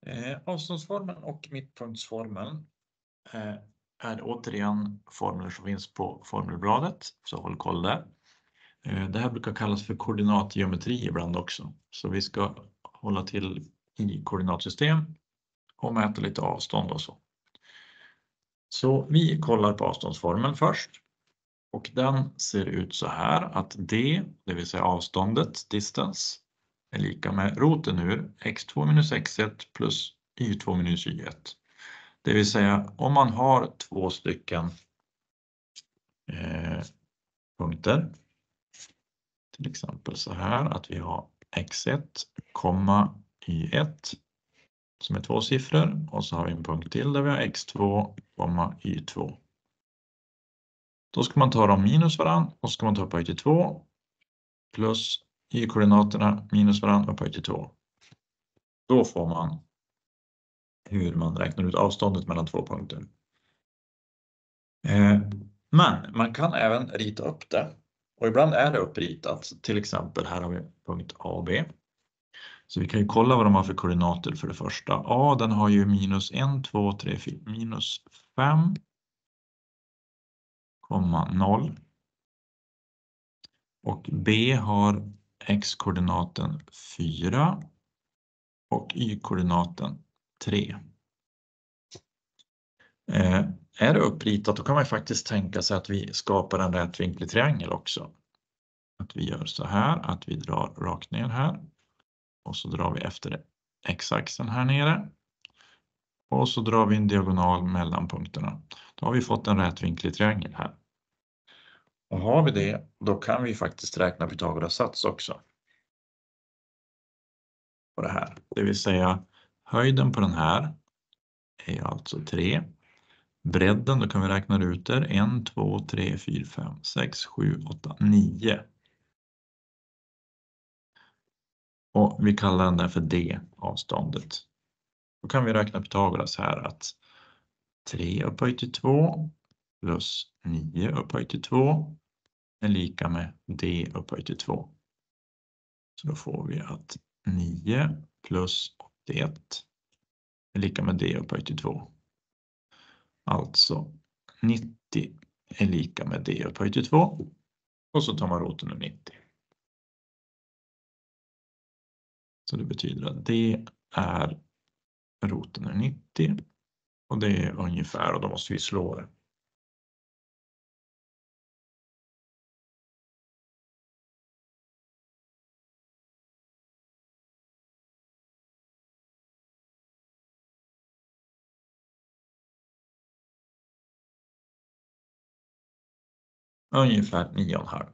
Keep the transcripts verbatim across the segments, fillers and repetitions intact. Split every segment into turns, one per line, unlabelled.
Eh, avståndsformeln och mittpunktsformeln eh, är återigen formler som finns på formelbladet, så håll koll där. Eh, det här brukar kallas för koordinatgeometri ibland också, så vi ska hålla till i koordinatsystem och mäta lite avstånd och så. Så vi kollar på avståndsformeln först. Och den ser ut så här att d, det vill säga avståndet, distance, är lika med roten ur x två minus x ett plus y två minus y ett. Det vill säga om man har två stycken eh, punkter, till exempel så här att vi har x ett, y ett som är två siffror och så har vi en punkt till där vi har x två, y två. Då ska man ta dem minus varann och ska man ta upphöjt till två plus y-koordinaterna minus varann upphöjt till två. Då får man hur man räknar ut avståndet mellan två punkter. Eh, men man kan även rita upp det. Och ibland är det uppritat. Till exempel här har vi punkt A och B. Så vi kan ju kolla vad de har för koordinater för det första. A, den har ju minus ett, två, tre, fyra, minus fem, noll. Och B har x-koordinaten fyra och y-koordinaten tre. Eh, är det uppritat då kan man faktiskt tänka sig att vi skapar en rätvinklig triangel också. Att vi gör så här, att vi drar rakt ner här. Och så drar vi efter x-axeln här nere. Och så drar vi en diagonal mellan punkterna. Då har vi fått en rätvinklig triangel här. Och har vi det, då kan vi faktiskt räkna Pythagoras sats också. På det här. Det vill säga höjden på den här är alltså tre. Bredden, då kan vi räkna ut där. ett, två, tre, fyra, fem, sex, sju, åtta, nio. Och vi kallar den där för d, avståndet. Då kan vi räkna Pythagoras här att tre upphöjt till två plus nio upphöjt till två är lika med d upphöjt till två. Så då får vi att nio plus åttioett är lika med d upphöjt till två. Alltså nittio är lika med d upphöjt till två. Och så tar man roten ur nittio. Så det betyder att d är roten ur nittio. Och det är ungefär, och då måste vi slå det. Ungefär nio komma fem.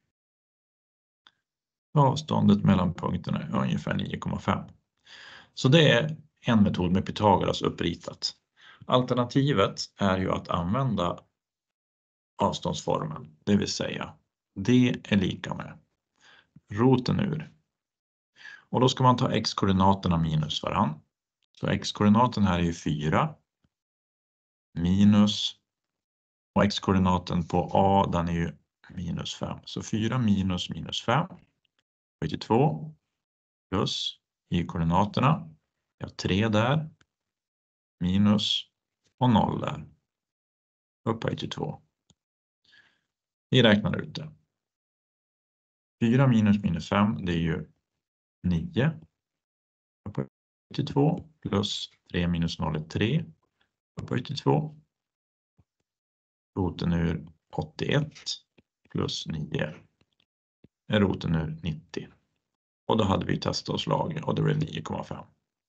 Avståndet mellan punkterna är ungefär nio komma fem. Så det är en metod med Pythagoras uppritat. Alternativet är ju att använda avståndsformeln. Det vill säga d är lika med roten ur. Och då ska man ta x-koordinaterna minus varann. Så x-koordinaten här är ju fyra. Minus. Och x-koordinaten på a den är ju minus fem. Så fyra minus minus fem. Upphöjt till två. Plus y-koordinaterna. Jag har tre där. Minus och noll där. Upphöjt till två. Vi räknar ut det. fyra minus minus fem det är ju nio. Upphöjt till två. Plus tre minus noll är tre. Upphöjt till två. Roten ur åttioett plus nio är roten ur nittio. Och då hade vi testat och slagit och det blev nio komma fem.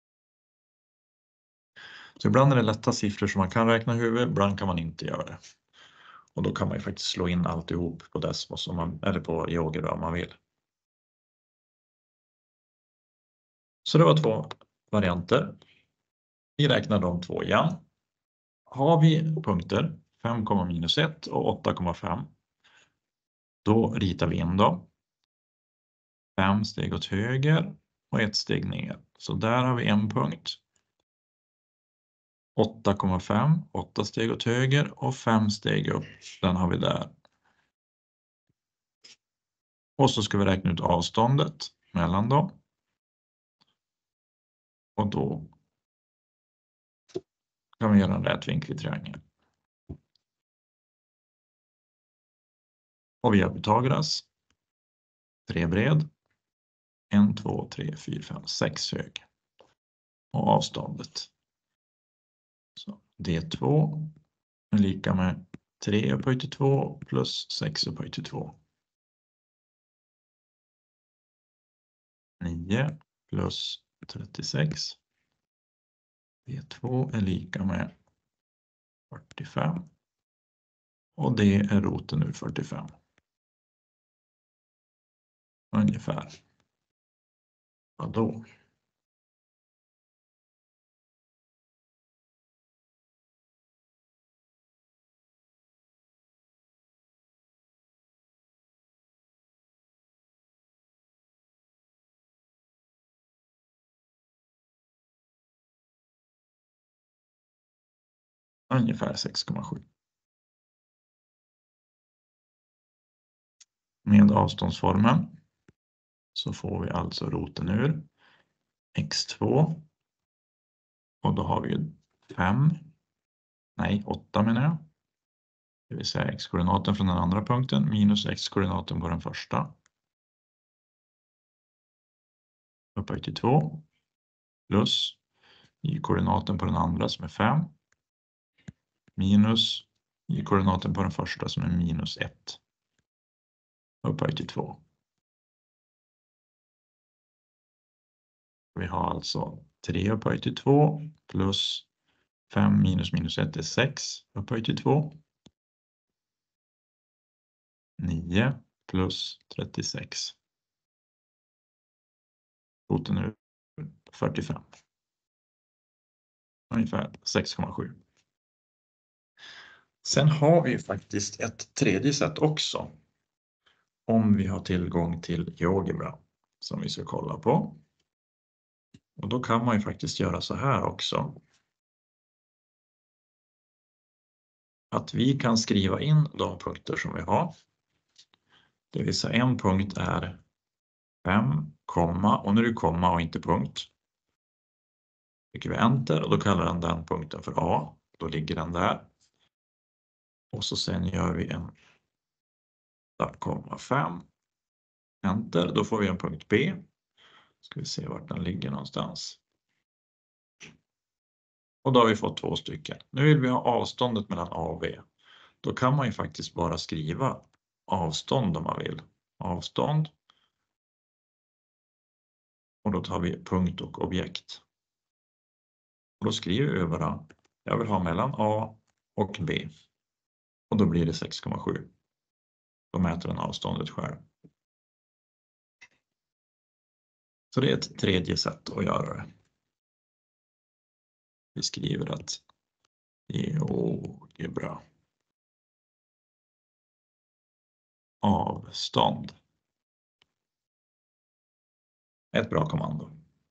Så ibland är det lätta siffror som man kan räkna i huvudet, ibland kan man inte göra det. Och då kan man ju faktiskt slå in alltihop på Desmos om man, eller på GeoGebra om man vill. Så det var två varianter. Vi räknar de två igen. Har vi punkter fem, minus ett och åtta komma fem. Då ritar vi in dem. fem steg åt höger och ett steg ner. Så där har vi en punkt. åtta komma fem, åtta steg åt höger och fem steg upp. Den har vi där. Och så ska vi räkna ut avståndet mellan dem. Och då kan vi göra en rätvinklig triangel. Och vi har Pythagoras. tre bred. ett, två, tre, fyra, fem, sex hög. Och avståndet. Så D två är lika med tre upphöjt till två plus sex upphöjt till två. nio plus trettiosex. D två är lika med fyrtiofem. Och det är roten ur fyrtiofem. Ungefär. Vad då? Ungefär sex komma sju. Med avståndsformen så får vi alltså roten ur x två. Och då har vi ju fem. Nej, åtta menar jag. Det vill säga x-koordinaten från den andra punkten minus x-koordinaten på den första. Upphöjt till två. Plus y-koordinaten på den andra som är fem. Minus y-koordinaten på den första som är minus ett. Upphöjt till två. Vi har alltså tre upphöjt till två plus fem minus minus ett är sex upphöjt till två. nio plus trettiosex. Roten ur fyrtiofem. Ungefär sex komma sju. Sen har vi faktiskt ett tredje sätt också. Om vi har tillgång till GeoGebra som vi ska kolla på. Och då kan man ju faktiskt göra så här också. Att vi kan skriva in de punkter som vi har. Det vill säga en punkt är fem, komma, och nu är det komma och inte punkt. Trycker vi enter och då kallar den den punkten för A. Då ligger den där. Och så sen gör vi en komma fem. Enter, då får vi en punkt B. Ska vi se vart den ligger någonstans. Och då har vi fått två stycken. Nu vill vi ha avståndet mellan A och B. Då kan man ju faktiskt bara skriva avstånd om man vill. Avstånd. Och då tar vi punkt och objekt. Och då skriver vi bara, jag vill ha mellan A och B. Och då blir det sex komma sju. Då mäter den avståndet själv. Så det är ett tredje sätt att göra det. Vi skriver att GeoGebra avstånd. Ett bra kommando.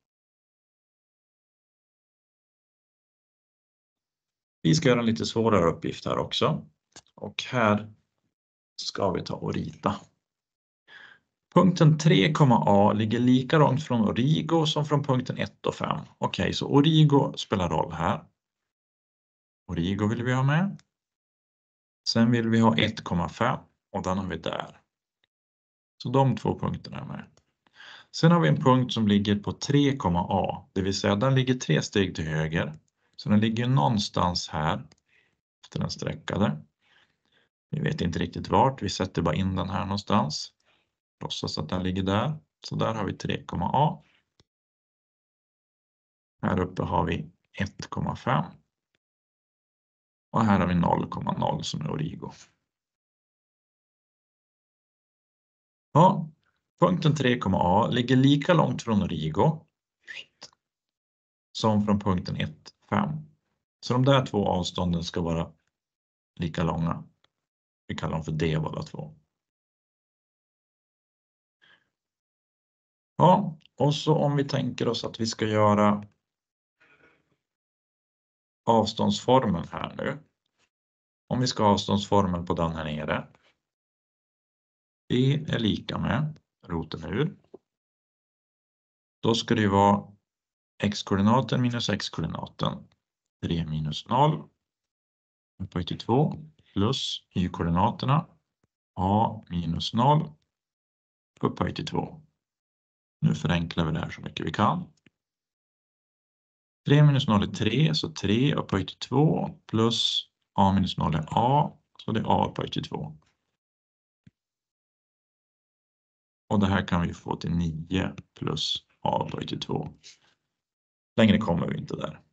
Vi ska göra en lite svårare uppgift här också. Och här ska vi ta och rita. Punkten tre, A ligger lika långt från Origo som från punkten ett och fem. Okej, så Origo spelar roll här. Origo vill vi ha med. Sen vill vi ha ett komma fem och den har vi där. Så de två punkterna är med. Sen har vi en punkt som ligger på tre, A. Det vill säga den ligger tre steg till höger. Så den ligger någonstans här. Efter den sträckade. Vi vet inte riktigt vart. Vi sätter bara in den här någonstans. Låtsas att den ligger där. Så där har vi tre, A. Här uppe har vi ett komma fem. Och här har vi noll komma noll som är Origo. Ja, punkten tre, A ligger lika långt från Origo som från punkten ett, fem. Så de där två avstånden ska vara lika långa. Vi kallar dem för D båda två. Ja, och så om vi tänker oss att vi ska göra avståndsformeln här nu. Om vi ska ha avståndsformeln på den här nere. D är lika med roten ur. Då ska det ju vara x-koordinaten minus x-koordinaten. tre minus noll upphöjt till två plus y-koordinaterna a minus noll upphöjt till två. Nu förenklar vi det här så mycket vi kan. tre minus noll är tre, så tre upphöjt till två plus a minus noll är a, så det är a upphöjt till två. Och det här kan vi få till nio plus a upphöjt till två. Längre kommer vi inte där.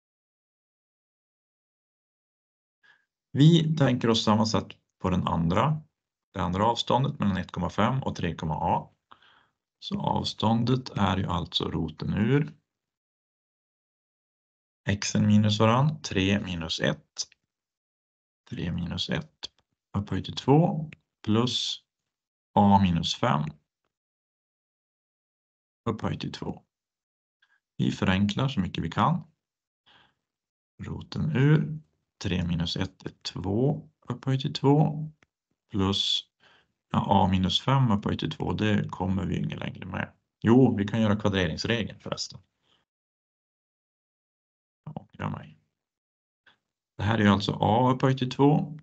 Vi tänker oss samma sätt på den andra. Det andra avståndet mellan ett komma fem och tre komma a. Så avståndet är ju alltså roten ur xen minus varann, tre minus ett. tre minus ett upphöjt till två plus a minus fem upphöjt till två. Vi förenklar så mycket vi kan. Roten ur tre minus ett är två upphöjt till två plus ja, a minus fem upphöjt till två. Det kommer vi ingen längre med. Jo, vi kan göra kvadreringsregeln förresten. Ja, gör mig. Det här är alltså a upphöjt till två.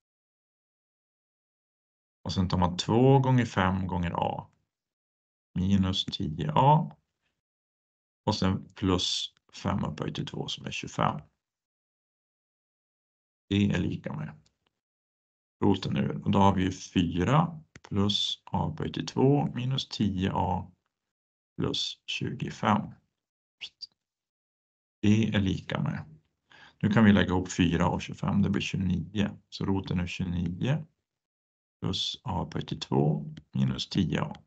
Och sen tar man två gånger fem gånger a. Minus tio a. Och sen plus fem upphöjt till två som är tjugofem. Det är lika med roten ur. Och då har vi ju fyra plus a upphöjt till två minus tio a plus tjugofem. Det är lika med. Nu kan vi lägga ihop fyra och tjugofem. Det blir tjugonio. Så roten ur tjugonio plus a upphöjt till två minus tio a.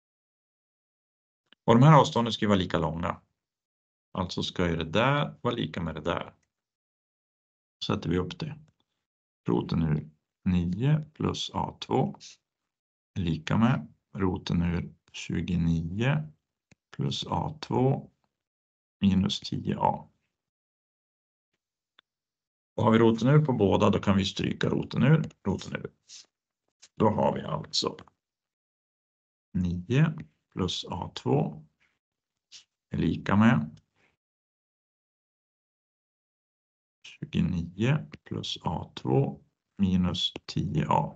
Och de här avstånden ska vara lika långa. Alltså ska ju det där vara lika med det där. Sätter vi upp det. Roten ur nio plus a två är lika med roten ur tjugonio plus a två minus tio a. Och har vi roten ur på båda, då kan vi stryka roten ur. Roten ur. Då har vi alltså nio plus a två är lika med tjugonio plus a två minus tio a.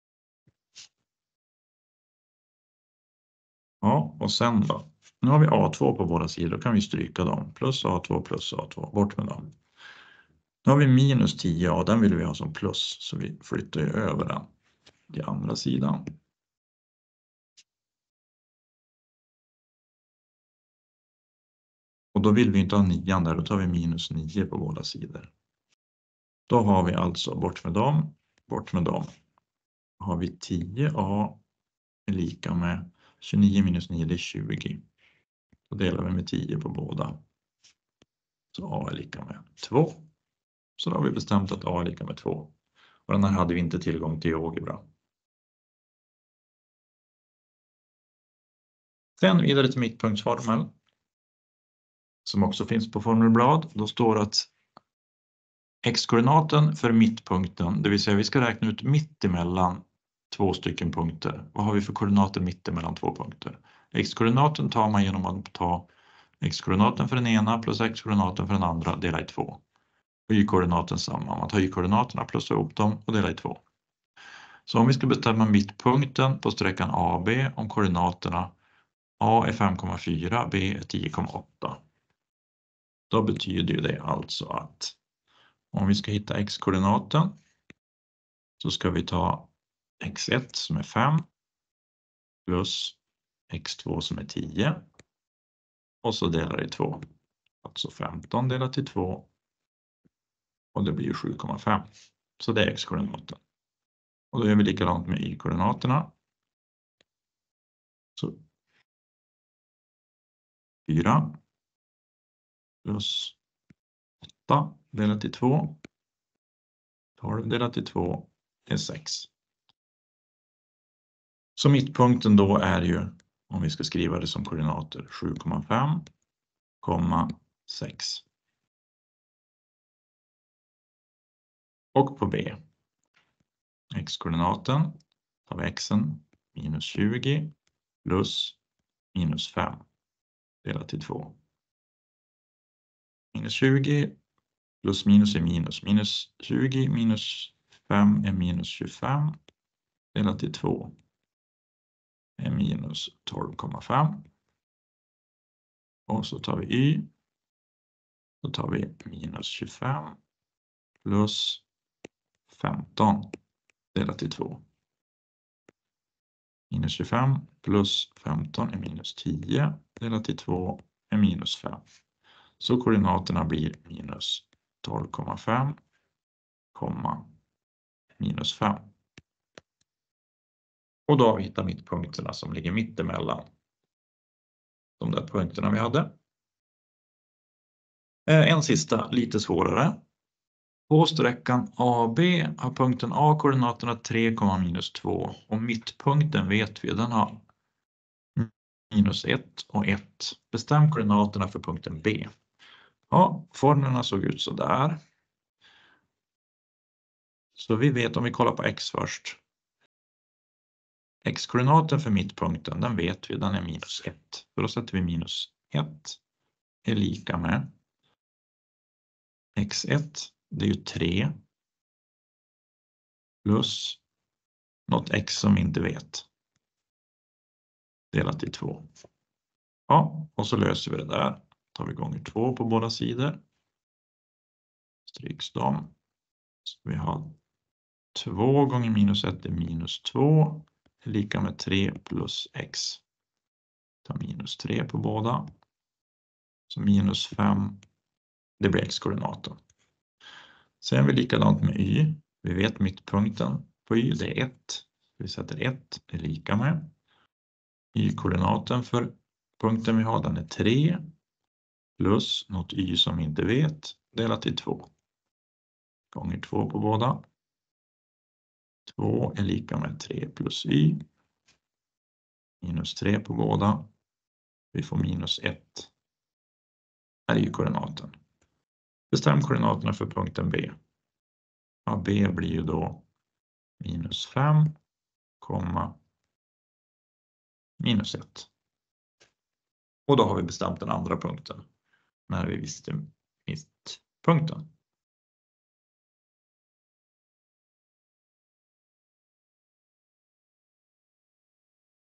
Ja, och sen då? Nu har vi a två på båda sidor, då kan vi stryka dem. Plus a två plus a två, bort med dem. Nu har vi minus tio a, den vill vi ha som plus, så vi flyttar ju över den till andra sidan. Och då vill vi inte ha nian där, då tar vi minus nio på båda sidor. Då har vi alltså bort med dem, bort med dem. Då har vi tio a är lika med tjugonio minus nio, det är tjugo. Då delar vi med tio på båda. Så a är lika med två. Så då har vi bestämt att a är lika med två. Och den här hade vi inte tillgång till i algebra. Sen vidare till mittpunktsformel. Som också finns på formelblad. Då står att x-koordinaten för mittpunkten, det vill säga vi ska räkna ut mitt emellan två stycken punkter. Vad har vi för koordinater mitt emellan två punkter? X-koordinaten tar man genom att ta x-koordinaten för den ena plus x-koordinaten för den andra, dela i två. Och y-koordinaten samma. Man tar y-koordinaterna, plussar ihop dem och delar i två. Så om vi ska bestämma mittpunkten på sträckan A B om koordinaterna A är fem komma fyra, B är tio komma åtta. Då betyder ju det alltså att om vi ska hitta x-koordinaten så ska vi ta x ett som är fem plus x två som är tio och så delar i två. Alltså femton delat till två och det blir sju komma fem. Så det är x-koordinaten. Och då gör vi likadant med y-koordinaterna. Så fyra plus åtta delat till två. tolv delat till två är sex. Så mittpunkten då är ju, om vi ska skriva det som koordinater, sju komma fem, sex. Och på B. X-koordinaten tar vi xen minus tjugo plus minus fem delat till två. Minus tjugo Plus minus är minus. Minus tjugo minus fem är minus tjugofem. Delat till två är minus tolv komma fem. Och så tar vi y. Då tar vi minus tjugofem plus femton delat till två. Minus tjugofem plus femton är minus tio delat till två är minus fem. Så koordinaterna blir minus tolv komma fem, minus fem. Och då har vi hittat mittpunkterna som ligger mittemellan de där punkterna vi hade. En sista, lite svårare. På sträckan A B har punkten A koordinaterna tre, minus två och mittpunkten vet vi, den har minus ett och ett. Bestäm koordinaterna för punkten B. Ja, formlerna såg ut så där. Så vi vet, om vi kollar på X först. X-koordinaten för mittpunkten, den vet vi, den är minus ett. Så då sätter vi minus ett är lika med x ett, det är ju tre. Plus något x som vi inte vet. Delat till två. Ja, och så löser vi det där. Tar vi gånger två på båda sidor. Stryks dem. Så vi har två gånger minus ett är minus två. Är lika med tre plus x. Ta minus tre på båda. Så minus fem. Det blir x-koordinaten. Sen är vi likadant med y. Vi vet mittpunkten på y, det är ett. Vi sätter ett, det är lika med. Y-koordinaten för punkten vi har, den är tre. Plus något y som vi inte vet, delat till två. Gånger två på båda. två är lika med tre plus y. Minus tre på båda. Vi får minus ett. Här är y-koordinaten. Bestäm koordinaterna för punkten B. Ja, B blir ju då minus fem, minus ett. Och då har vi bestämt den andra punkten när vi visste mittpunkten.